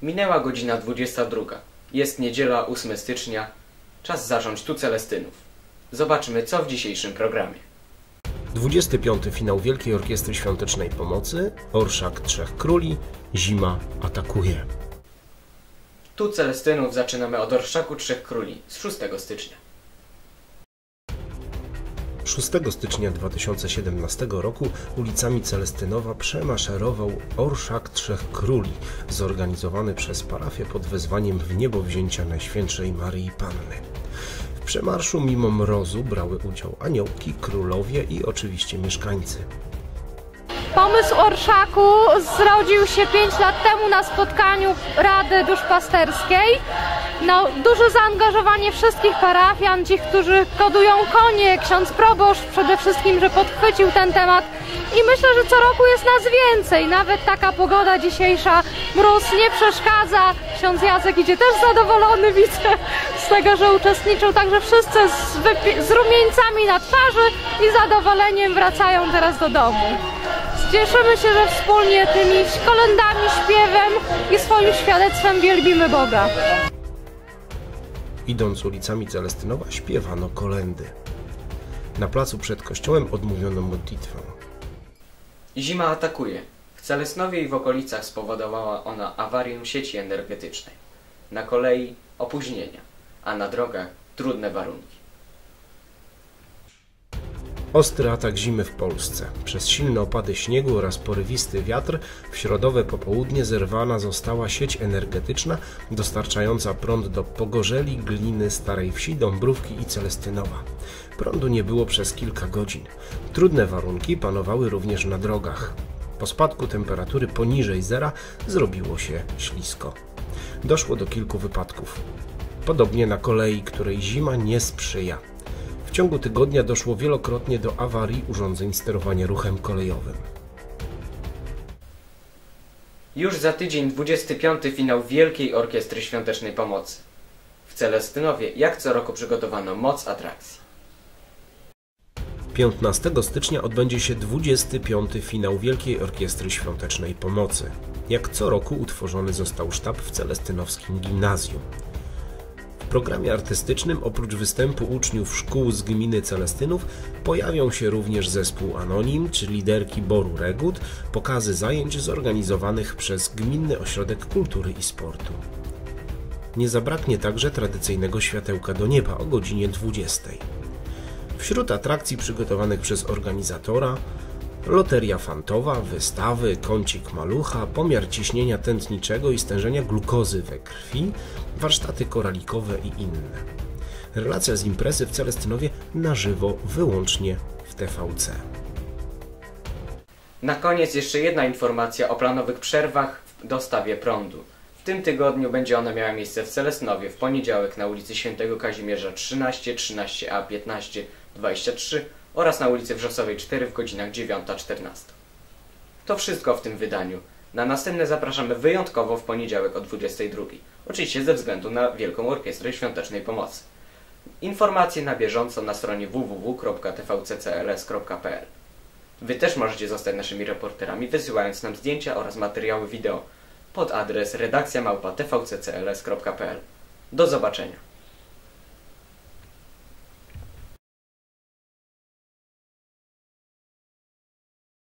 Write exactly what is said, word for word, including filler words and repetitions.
Minęła godzina dwudziesta druga. Jest niedziela ósmego stycznia. Czas zacząć Tu Celestynów. Zobaczymy, co w dzisiejszym programie. dwudziesty piąty finał Wielkiej Orkiestry Świątecznej Pomocy, Orszak Trzech Króli, Zima atakuje. Tu Celestynów zaczynamy od Orszaku Trzech Króli z szóstego stycznia. szóstego stycznia dwa tysiące siedemnastego roku ulicami Celestynowa przemaszerował Orszak Trzech Króli, zorganizowany przez parafię pod wezwaniem w niebowzięcia Najświętszej Maryi Panny. W przemarszu mimo mrozu brały udział aniołki, królowie i oczywiście mieszkańcy. Pomysł Orszaku zrodził się pięć lat temu na spotkaniu Rady Duszpasterskiej. No, duże zaangażowanie wszystkich parafian, ci, którzy kodują konie, ksiądz proboszcz przede wszystkim, że podchwycił ten temat. I myślę, że co roku jest nas więcej. Nawet taka pogoda dzisiejsza, mróz nie przeszkadza. Ksiądz Jacek idzie też zadowolony, widzę, z tego, że uczestniczył. Także wszyscy z, z rumieńcami na twarzy i zadowoleniem wracają teraz do domu. Cieszymy się, że wspólnie tymi kolędami, śpiewem i swoim świadectwem wielbimy Boga. Idąc ulicami Celestynowa śpiewano kolędy. Na placu przed kościołem odmówiono modlitwę. Zima atakuje. W Celestynowie i w okolicach spowodowała ona awarię sieci energetycznej. Na kolei opóźnienia, a na drogach trudne warunki. Ostry atak zimy w Polsce. Przez silne opady śniegu oraz porywisty wiatr w środowe popołudnie zerwana została sieć energetyczna dostarczająca prąd do Pogorzeli, Gliny, Starej Wsi, Dąbrówki i Celestynowa. Prądu nie było przez kilka godzin. Trudne warunki panowały również na drogach. Po spadku temperatury poniżej zera zrobiło się ślisko. Doszło do kilku wypadków. Podobnie na kolei, której zima nie sprzyja. W ciągu tygodnia doszło wielokrotnie do awarii urządzeń sterowania ruchem kolejowym. Już za tydzień dwudziesty piąty finał Wielkiej Orkiestry Świątecznej Pomocy. W Celestynowie jak co roku przygotowano moc atrakcji. piętnastego stycznia odbędzie się dwudziesty piąty finał Wielkiej Orkiestry Świątecznej Pomocy. Jak co roku utworzony został sztab w celestynowskim gimnazjum. W programie artystycznym oprócz występu uczniów szkół z gminy Celestynów pojawią się również zespół Anonim czy liderki Boru Regut, pokazy zajęć zorganizowanych przez Gminny Ośrodek Kultury i Sportu. Nie zabraknie także tradycyjnego światełka do nieba o godzinie dwudziestej. Wśród atrakcji przygotowanych przez organizatora loteria fantowa, wystawy, kącik malucha, pomiar ciśnienia tętniczego i stężenia glukozy we krwi, warsztaty koralikowe i inne. Relacja z imprezy w Celestynowie na żywo wyłącznie w T V C. Na koniec jeszcze jedna informacja o planowych przerwach w dostawie prądu. W tym tygodniu będzie ona miała miejsce w Celestynowie w poniedziałek na ulicy Świętego Kazimierza trzynaście, trzynaście A, piętnaście, dwadzieścia trzy oraz na ulicy Wrzosowej cztery w godzinach dziewiąta czternaста. To wszystko w tym wydaniu. Na następne zapraszamy wyjątkowo w poniedziałek o dwudziestej drugiej. Oczywiście ze względu na Wielką Orkiestrę Świątecznej Pomocy. Informacje na bieżąco na stronie w w w kropka t v c c l s kropka p l. Wy też możecie zostać naszymi reporterami, wysyłając nam zdjęcia oraz materiały wideo pod adres redakcja małpa t v c c l s kropka p l. Do zobaczenia.